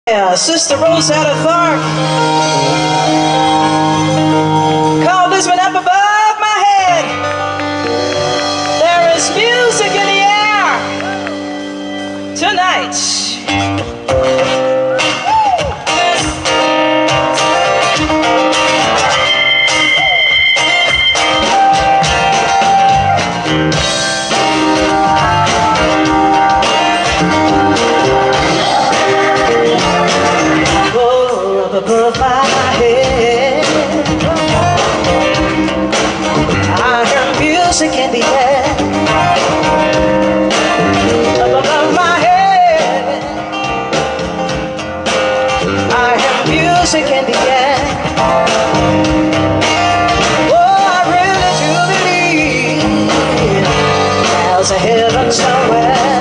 Yeah, Sister Rosetta Tharpe called this one Up Above My Head. There is music in the air tonight. Above my head, I hear music in the air. Above my head, I hear music in the air. Oh, I really do believe there's a heaven somewhere.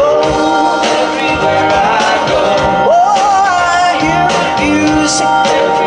Music.